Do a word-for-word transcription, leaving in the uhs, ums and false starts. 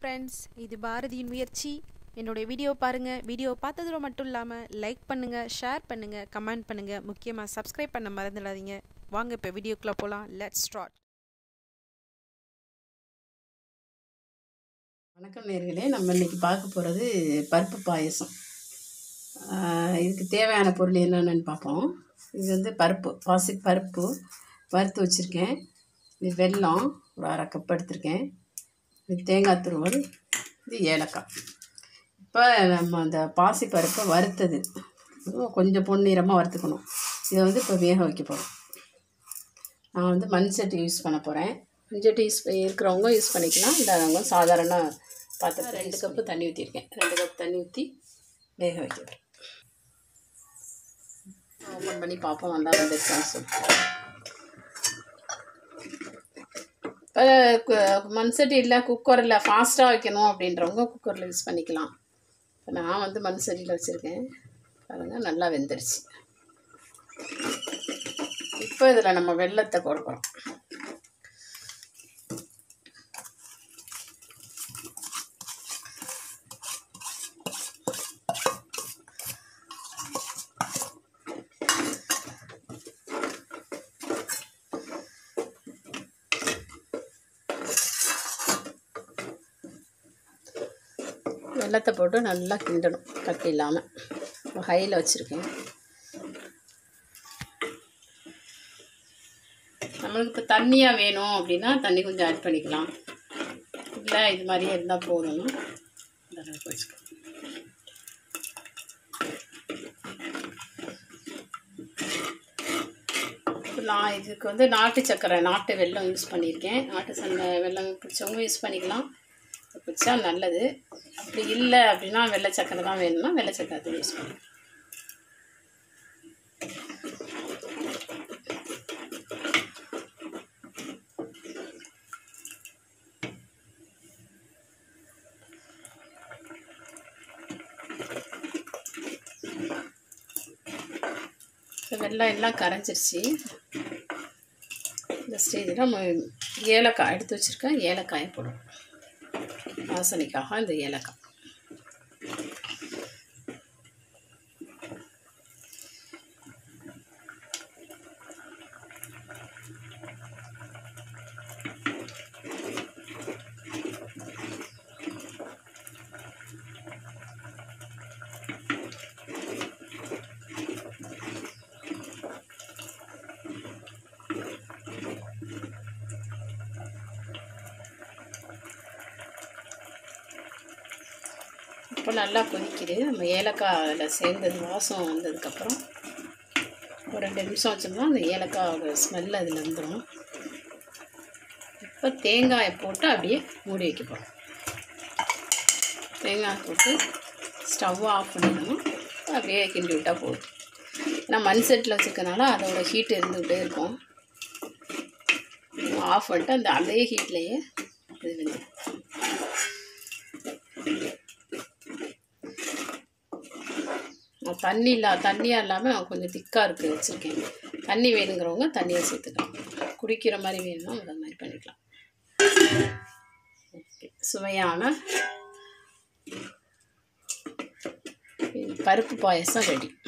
Friends, இது பாரதியின் முயற்சி. என்னுடைய வீடியோ பாருங்கள். வீடியோ பார்த்ததோட மட்டும் இல்லாமல் லைக் பண்ணுங்கள், ஷேர் பண்ணுங்கள், கமெண்ட் பண்ணுங்கள். முக்கியமாக சப்ஸ்கிரைப் பண்ண மறந்துடாதீங்க. வாங்க இப்போ வீடியோக்குள்ளே போகலாம். Let's start. வணக்கம் நேயர்களே, நம்ம இன்றைக்கி பார்க்க போகிறது பருப்பு பாயசம். இதுக்கு தேவையான பொருள் என்னென்னு பார்ப்போம். இது வந்து பருப்பு, பாசி பருப்பு வறுத்து வச்சுருக்கேன். இது வெல்லம் ஒரு அரை கப் எடுத்திருக்கேன். இது தேங்காய் துருவல், இது ஏலக்காய். இப்போ நம்ம அந்த பாசி பருப்பை வறுத்தது கொஞ்சம் பொன்னிறமாக வறுத்துக்கணும். இதை வந்து இப்போ வேக வைக்க போகிறோம். நான் வந்து மண் சட்டி யூஸ் பண்ண போகிறேன். மண் சட்டி யூஸ் இருக்கிறவங்க யூஸ் பண்ணிக்கலாம். இல்லாதவங்க சாதாரண பாத்திரத்தில் ரெண்டு கப்பு தண்ணி ஊற்றிருக்கேன். ரெண்டு கப் தண்ணி ஊற்றி வேக வைக்கிறேன். ஓப்பன் பண்ணி பார்ப்போம் நல்லா வந்துருக்கான்னு சொல்லிட்டு. இப்போ மண் சட்டி இல்லை, குக்கரில் ஃபாஸ்ட்டாக வைக்கணும் அப்படின்றவங்க குக்கரில் யூஸ் பண்ணிக்கலாம். இப்போ நான் வந்து மண் சட்டியில் வச்சுருக்கேன். பாருங்கள், நல்லா வெந்துருச்சு. இப்போ இதில் நம்ம வெல்லத்தை கொடுக்குறோம். வெல்லத்தை போட்டு நல்லா கிண்டணும், கட்டி இல்லாமல். ஹையில் வச்சுருக்கேன். நம்மளுக்கு இப்போ தண்ணியாக வேணும் அப்படின்னா தண்ணி கொஞ்சம் ஆட் பண்ணிக்கலாம். இல்லை இது மாதிரியே இருந்தால் போதும்னா இந்த அளவுக்கு வச்சுக்கலாம். நான் இதுக்கு வந்து நாட்டு சர்க்கரை, நாட்டு வெல்லம் யூஸ் பண்ணியிருக்கேன். நாட்டு சந்தை வெல்லம் பிடிச்சவங்க யூஸ் பண்ணிக்கலாம். பிடிச்சா நல்லது. அப்படி இல்லை அப்படின்னா வெள்ளை சக்கரை தான் வேணும்னா வெள்ளை சக்கரை தான் யூஸ் பண்ணலாம். வெல்லம் எல்லாம் கரைஞ்சிருச்சு. இந்த ஸ்டேஜில் நம்ம ஏலக்காய் எடுத்து வச்சுருக்கேன். ஏலக்காயை போடுவோம். வாசனைக்காக இந்த ஏலக்காய். இப்போ நல்லா கொதிக்குது. நம்ம ஏலக்காய் அதில் சேர்ந்தது வாசம் வந்ததுக்கப்புறம் ஒரு ரெண்டு நிமிஷம் வச்சோம்னா அந்த ஏலக்காய் ஸ்மெல் அதில் வந்துடும். இப்போ தேங்காயை போட்டு அப்படியே மூடி வைக்க போகிறோம். தேங்காய் போட்டு ஸ்டவ்வை ஆஃப் பண்ணிடணும். அப்படியே கிண்டி விட்டால் போதும். ஏன்னா மண் செட்டில் வச்சுருக்கனால அதோட ஹீட் இருந்துக்கிட்டே இருக்கும். ஆஃப் பண்ணிட்டு அந்த அதே ஹீட்லேயே இது வந்து தண்ணி இல்லா தண்ணியாக இல்லாமல் கொஞ்சம் திக்காக இருக்குது வச்சுருக்கேன். தண்ணி வேணுங்கிறவங்க தண்ணியை சேர்த்துக்கலாம். குடிக்கிற மாதிரி வேணும்னா அது மாதிரி பண்ணிக்கலாம். ஓகே, சுவையான பருப்பு பாயசம் ரெடி.